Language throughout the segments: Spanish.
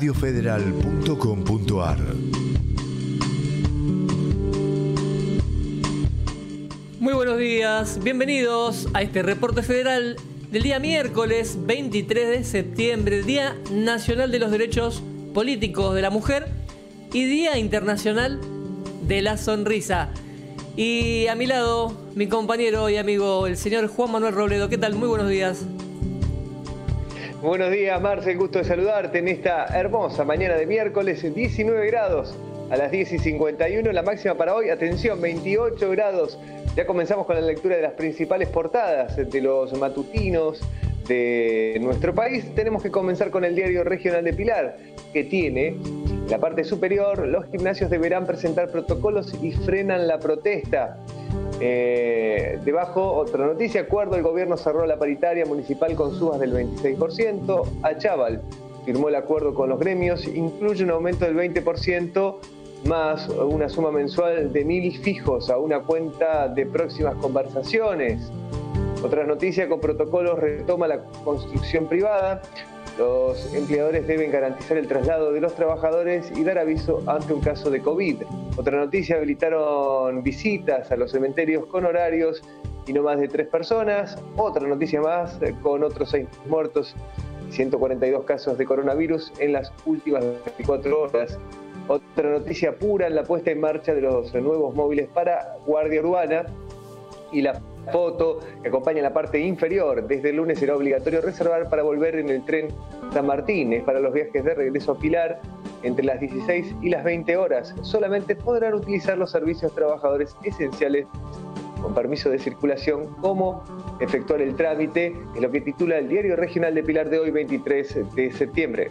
radiofederal.com.ar. Muy buenos días, bienvenidos a este reporte federal del día miércoles 23 de septiembre, Día Nacional de los Derechos Políticos de la Mujer y Día Internacional de la Sonrisa. Y a mi lado, mi compañero y amigo, el señor Juan Manuel Robledo. ¿Qué tal? Muy buenos días. Buenos días, Marce, gusto de saludarte en esta hermosa mañana de miércoles, 19 grados a las 10:51, la máxima para hoy, atención, 28 grados. Ya comenzamos con la lectura de las principales portadas de los matutinos de nuestro país. Tenemos que comenzar con el Diario Regional de Pilar, que tiene en la parte superior: los gimnasios deberán presentar protocolos y frenan la protesta. Debajo, otra noticia: acuerdo, el gobierno cerró la paritaria municipal con subas del 26%. Achával firmó el acuerdo con los gremios, incluye un aumento del 20% más una suma mensual de 1.000 fijos a una cuenta de próximas conversaciones. Otra noticia: con protocolos retoma la construcción privada. Los empleadores deben garantizar el traslado de los trabajadores y dar aviso ante un caso de COVID. Otra noticia: habilitaron visitas a los cementerios con horarios y no más de 3 personas. Otra noticia más: con otros 6 muertos y 142 casos de coronavirus en las últimas 24 horas. Otra noticia: pura en la puesta en marcha de los nuevos móviles para Guardia Urbana. Y la foto que acompaña en la parte inferior: desde el lunes será obligatorio reservar para volver en el tren San Martín. Es para los viajes de regreso a Pilar entre las 16 y las 20 horas. Solamente podrán utilizar los servicios trabajadores esenciales con permiso de circulación. ¿Cómo efectuar el trámite? Es lo que titula el Diario Regional de Pilar de hoy, 23 de septiembre.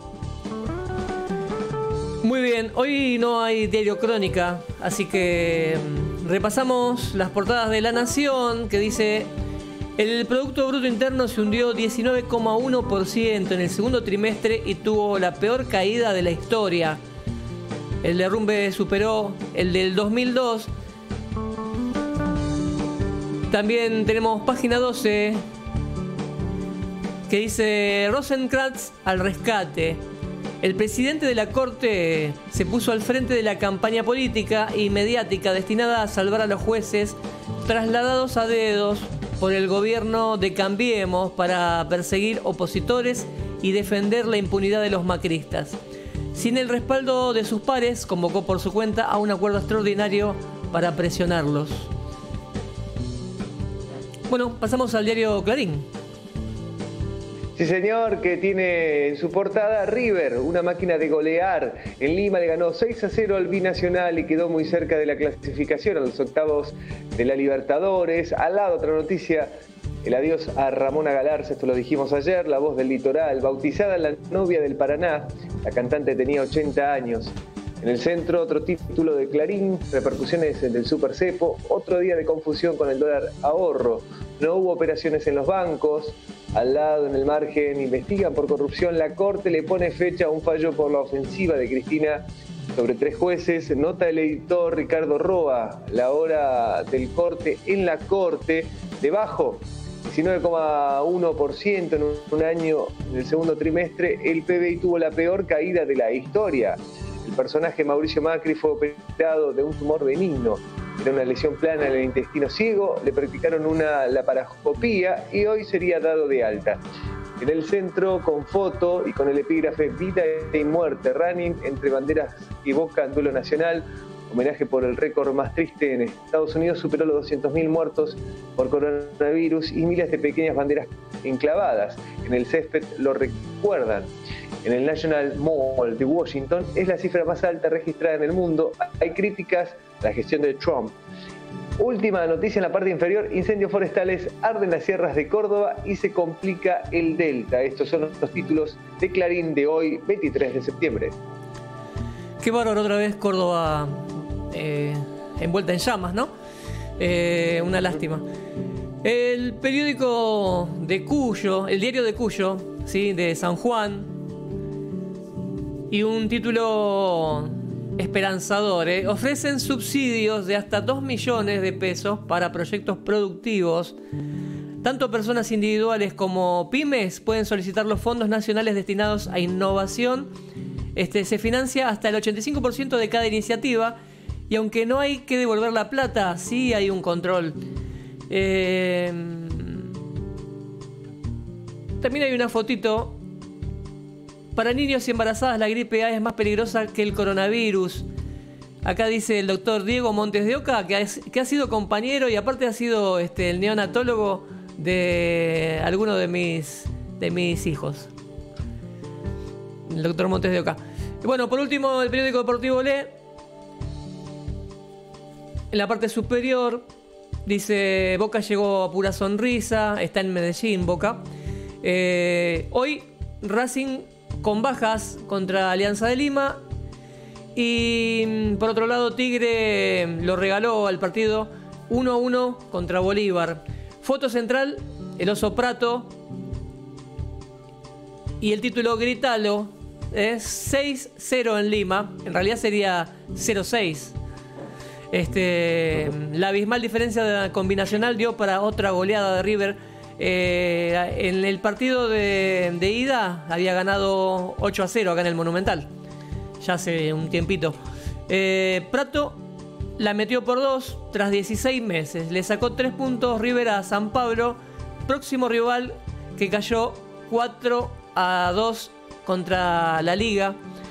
Muy bien, hoy no hay diario Crónica, así que repasamos las portadas de La Nación, que dice: el Producto Bruto Interno se hundió 19,1% en el segundo trimestre y tuvo la peor caída de la historia. El derrumbe superó el del 2002. También tenemos página 12, que dice: Rosenkrantz al rescate. El presidente de la Corte se puso al frente de la campaña política y mediática destinada a salvar a los jueces trasladados a dedos por el gobierno de Cambiemos para perseguir opositores y defender la impunidad de los macristas. Sin el respaldo de sus pares, convocó por su cuenta a un acuerdo extraordinario para presionarlos. Bueno, pasamos al diario Clarín. Sí, señor, que tiene en su portada River, una máquina de golear. En Lima le ganó 6-0 al Binacional y quedó muy cerca de la clasificación a los octavos de la Libertadores. Al lado, otra noticia: el adiós a Ramona Galarza, esto lo dijimos ayer, la voz del litoral, bautizada la novia del Paraná. La cantante tenía 80 años. En el centro, otro título de Clarín: repercusiones del Super Cepo, otro día de confusión con el dólar ahorro. No hubo operaciones en los bancos. Al lado, en el margen, investigan por corrupción. La Corte le pone fecha a un fallo por la ofensiva de Cristina sobre 3 jueces. Nota el editor Ricardo Roa, la hora del corte en la Corte. Debajo, 19,1% en un año, en el segundo trimestre. El PBI tuvo la peor caída de la historia. El personaje Mauricio Macri fue operado de un tumor benigno. Era una lesión plana en el intestino ciego, le practicaron una laparoscopía y hoy sería dado de alta. En el centro, con foto y con el epígrafe: vida y muerte, running entre banderas y Boca en duelo nacional. Homenaje por el récord más triste en Estados Unidos: superó los 200.000 muertos por coronavirus y miles de pequeñas banderas enclavadas. En el césped lo recuerdan. En el National Mall de Washington es la cifra más alta registrada en el mundo. Hay críticas a la gestión de Trump. Última noticia en la parte inferior: incendios forestales arden las sierras de Córdoba y se complica el delta. Estos son los títulos de Clarín de hoy, 23 de septiembre. Qué bárbaro, otra vez Córdoba envuelta en llamas, ¿no? Una lástima. El periódico de Cuyo, el diario de Cuyo, ¿sí?, de San Juan, y un título esperanzador, ofrecen subsidios de hasta 2 millones de pesos para proyectos productivos. Tanto personas individuales como pymes pueden solicitar los fondos nacionales destinados a innovación. Se financia hasta el 85% de cada iniciativa, y aunque no hay que devolver la plata, sí hay un control. También hay una fotito. Para niños y embarazadas la gripe A es más peligrosa que el coronavirus. Acá dice el doctor Diego Montes de Oca, que ha sido compañero y aparte ha sido el neonatólogo de alguno de mis hijos. El doctor Montes de Oca. Bueno, por último, el periódico deportivo Le, en la parte superior, dice: Boca llegó a pura sonrisa, está en Medellín, Boca. Hoy Racing con bajas contra Alianza de Lima. Y por otro lado, Tigre lo regaló al partido 1-1 contra Bolívar. Foto central, el Oso Prato. Y el título Gritalo es 6-0 en Lima. En realidad sería 0-6. La abismal diferencia de la combinacional dio para otra goleada de River. En el partido de ida había ganado 8-0 acá en el Monumental. Ya hace un tiempito. Prato la metió por 2 tras 16 meses. Le sacó 3 puntos River a San Pablo, próximo rival, que cayó 4-2 contra la Liga.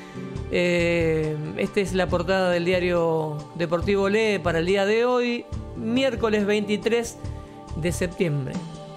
Esta es la portada del diario deportivo Le para el día de hoy, miércoles 23 de septiembre.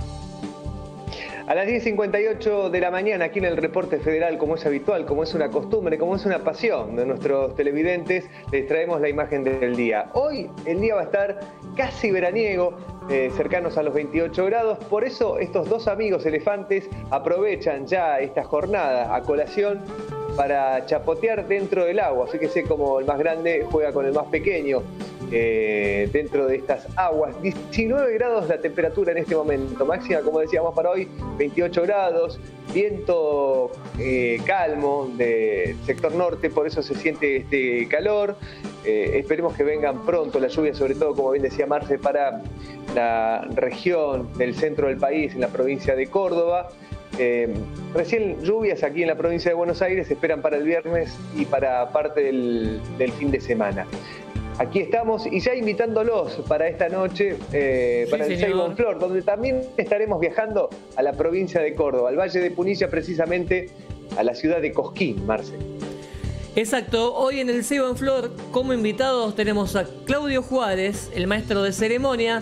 A las 10:58 de la mañana, aquí en el Reporte Federal, como es habitual, como es una costumbre, como es una pasión de nuestros televidentes, les traemos la imagen del día. Hoy el día va a estar casi veraniego, cercanos a los 28 grados. Por eso estos dos amigos elefantes aprovechan ya esta jornada a colación para chapotear dentro del agua. Fíjese cómo el más grande juega con el más pequeño dentro de estas aguas. 19 grados la temperatura en este momento, máxima, como decíamos, para hoy 28 grados, viento calmo del sector norte, por eso se siente este calor. Esperemos que vengan pronto las lluvias, sobre todo, como bien decía Marce, para la región del centro del país, en la provincia de Córdoba. Recién lluvias aquí en la provincia de Buenos Aires se esperan para el viernes y para parte del fin de semana. Aquí estamos y ya invitándolos para esta noche, para el Seibon Flor, donde también estaremos viajando a la provincia de Córdoba, al Valle de Punilla, precisamente a la ciudad de Cosquín, Marce. Exacto, hoy en el Seibon Flor como invitados tenemos a Claudio Juárez, el maestro de ceremonia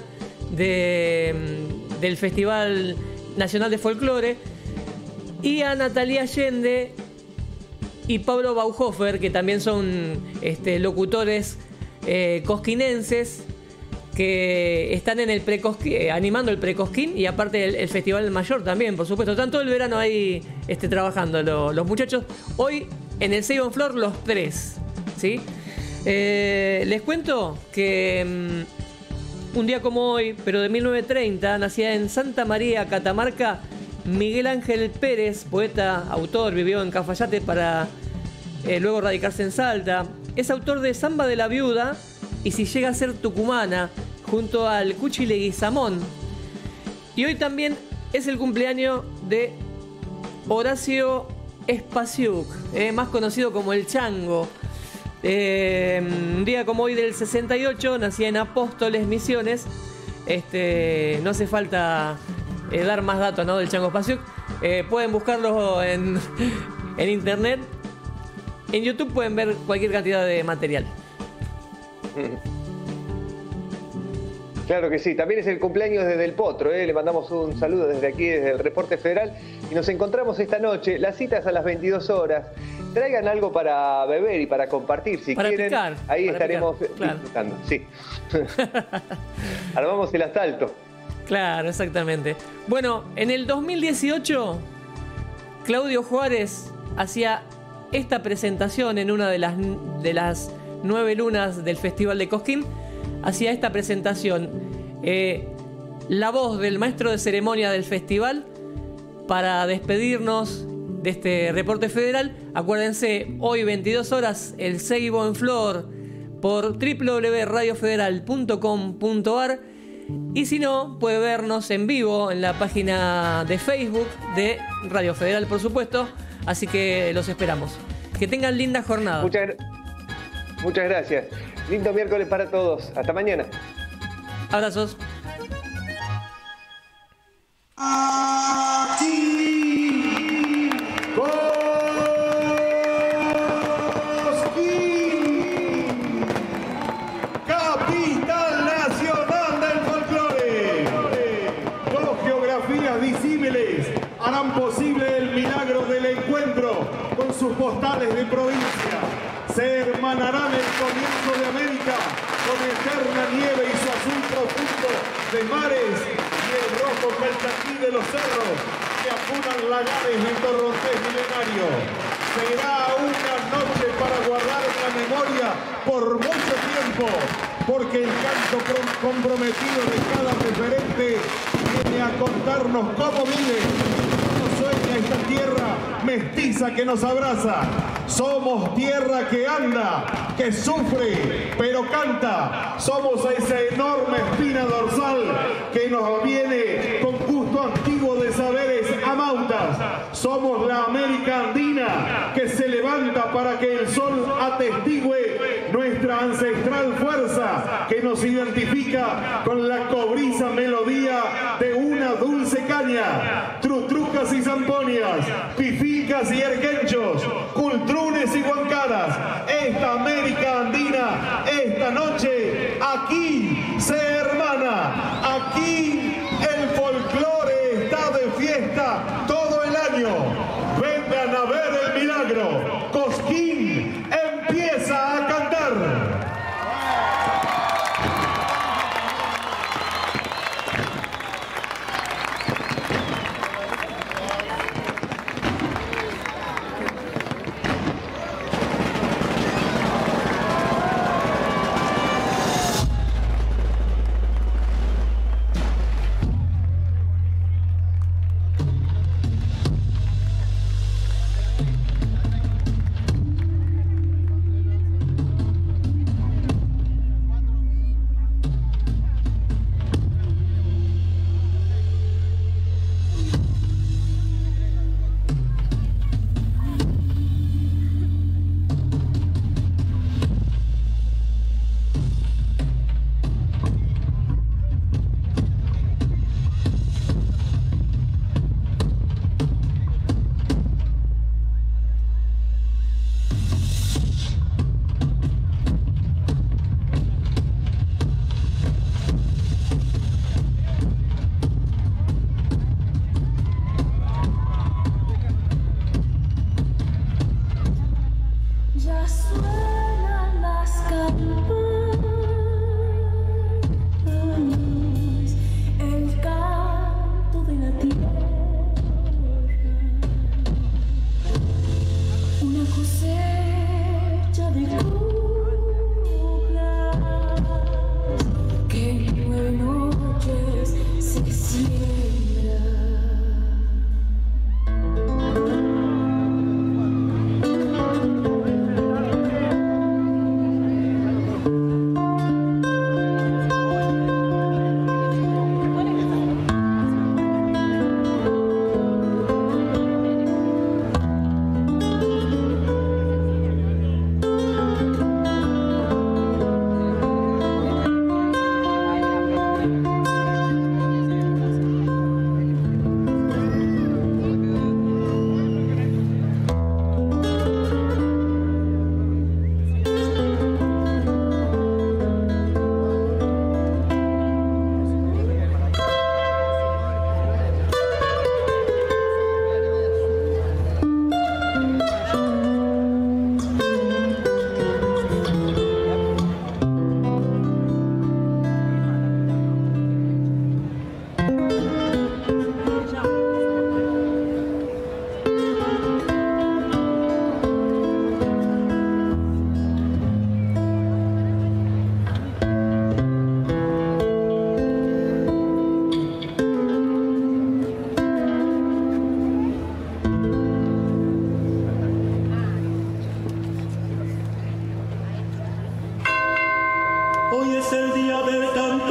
del Festival Nacional de Folclore, y a Natalia Allende y Pablo Bauhofer, que también son locutores cosquinenses que están en el animando el Precosquín y aparte el Festival Mayor también, por supuesto. Están todo el verano ahí trabajando los muchachos. Hoy en el Seibon Flor los tres, ¿sí? Les cuento que un día como hoy, pero de 1930, nacía en Santa María, Catamarca, Miguel Ángel Pérez, poeta, autor, vivió en Cafayate para luego radicarse en Salta. Es autor de Samba de la Viuda y Si llega a ser tucumana, junto al Cuchi Leguizamón. Y hoy también es el cumpleaños de Horacio Espaciuc, más conocido como el Chango. Un día como hoy del 68, nacía en Apóstoles, Misiones. No hace falta dar más datos, ¿no?, del Chango Espaciuc. Pueden buscarlo en internet. En YouTube pueden ver cualquier cantidad de material. Claro que sí, también es el cumpleaños de Del Potro, le mandamos un saludo desde aquí, desde el Reporte Federal, y nos encontramos esta noche. La cita es a las 22 horas. Traigan algo para beber y para compartir, si para quieren. Picar, ahí para estaremos disfrutando, claro. Sí. Armamos el asalto. Claro, exactamente. Bueno, en el 2018, Claudio Juárez hacía esta presentación en una de las 9 lunas del Festival de Cosquín. Hacía esta presentación, la voz del maestro de ceremonia del festival, para despedirnos de este Reporte Federal. Acuérdense, hoy 22 horas, el Seibon Flor por www.radiofederal.com.ar. Y si no, puede vernos en vivo en la página de Facebook de Radio Federal, por supuesto. Así que los esperamos. Que tengan linda jornada. Muchas gracias. Lindo miércoles para todos. Hasta mañana. Abrazos. Aquí, Cosquín, capital nacional del folclore. Dos geografías disímiles harán posible el milagro del encuentro con sus postales de provincia. Se hermanarán el comienzo de América con eterna nieve y su azul profundo de mares y el rojo calchaquí de los cerros que apunan lagares de torrontés milenario. Será una noche para guardar en la memoria por mucho tiempo, porque el canto comprometido de cada referente viene a contarnos cómo vive, cómo sueña esta tierra mestiza que nos abraza. Somos tierra que anda, que sufre, pero canta. Somos esa enorme espina dorsal que nos viene con gusto antiguo de saberes amautas. Somos la América andina que se levanta para que el sol atestigüe nuestra ancestral fuerza que nos identifica con la cobriza melodía de una dulce caña. Trutrucas y zamponias, pificas y erquenchos, cultrunes y huancaras. Esta América andina, esta noche, aquí se hermana. Aquí el folclore está de fiesta todo el año. Vengan a ver el milagro. Cosquín empieza a cantar. Hoy es el día del canto.